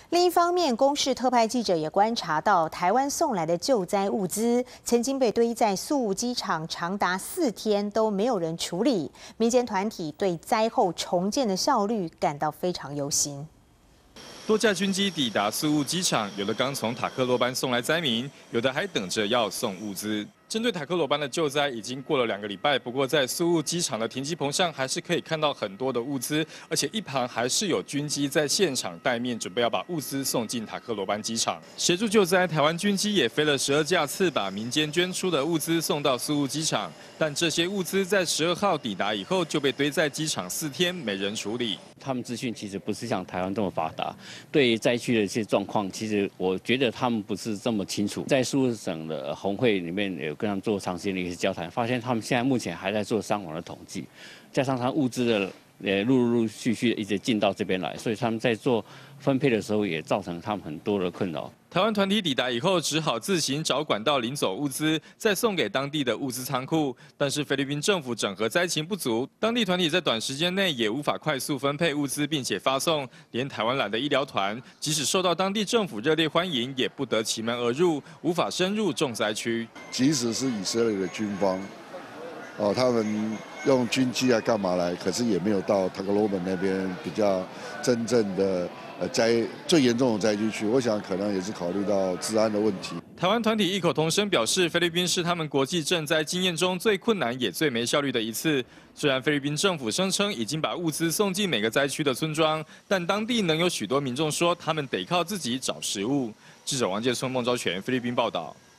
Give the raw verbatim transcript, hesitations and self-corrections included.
另一方面，公视特派记者也观察到，台湾送来的救灾物资曾经被堆在宿务机场长达四天都没有人处理。民间团体对灾后重建的效率感到非常忧心。 多架军机抵达宿务机场，有的刚从塔克罗班送来灾民，有的还等着要送物资。 针对塔克罗班的救灾已经过了两个礼拜，不过在苏务机场的停机棚上还是可以看到很多的物资，而且一旁还是有军机在现场待命，准备要把物资送进塔克罗班机场。协助救灾，台湾军机也飞了十二架次，把民间捐出的物资送到苏务机场。但这些物资在十二号抵达以后就被堆在机场四天，没人处理。 他们资讯其实不是像台湾这么发达，对灾区的一些状况，其实我觉得他们不是这么清楚。在苏务省的红会里面有 跟他们做长时间的一些交谈，发现他们现在目前还在做伤亡的统计，加上他物资的呃陆陆续续一直进到这边来，所以他们在做分配的时候也造成他们很多的困扰。 台湾团体抵达以后，只好自行找管道领走物资，再送给当地的物资仓库。但是菲律宾政府整合灾情不足，当地团体在短时间内也无法快速分配物资，并且发送。连台湾来的医疗团，即使受到当地政府热烈欢迎，也不得其门而入，无法深入重灾区。 即使是以色列的军方，哦，他们用军机啊干嘛来，可是也没有到塔克罗本那边比较真正的。 呃，灾最严重的灾区区，我想可能也是考虑到治安的问题。 台湾团体异口同声表示，菲律宾是他们国际赈灾经验中最困难也最没效率的一次。虽然菲律宾政府声称已经把物资送进每个灾区的村庄，但当地能有许多民众说，他们得靠自己找食物。记者王建聪、孟昭全，菲律宾报道。